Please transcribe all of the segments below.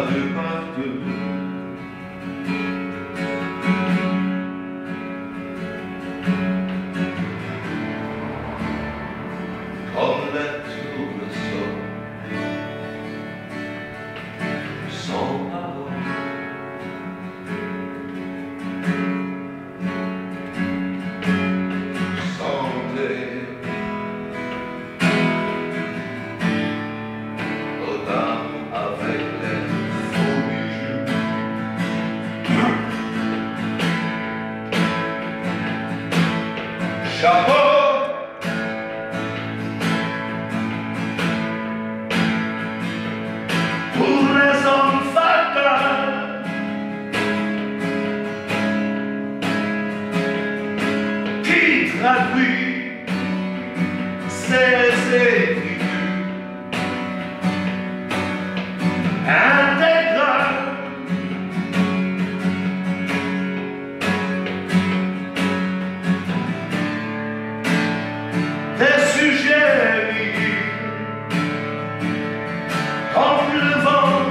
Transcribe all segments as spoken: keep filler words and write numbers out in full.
de partout. Comme la tournesol, sans parole, sans dé, aux dames avec les faux bijoux. Chapeau pour les hommes fatals qui traduit ces écritures intégrales des sujets liés comme le vent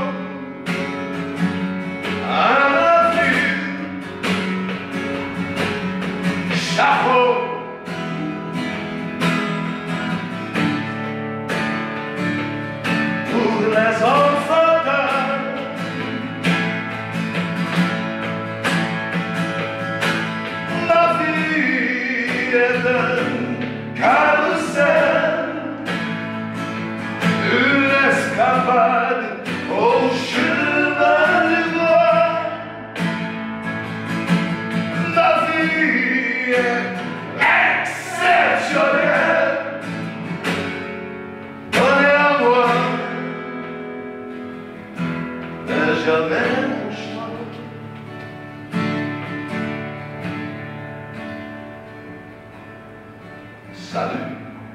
à la vue. Chapeau pour les hommes fatals la vie est un carrousel, une escapade au chemin du bois. La vie est exceptionnelle. Donnez à moi, mais jamais mon choix. Salut.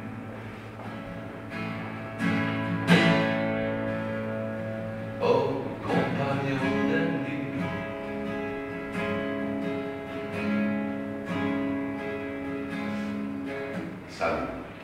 Oh, compagnon de nuit, salut.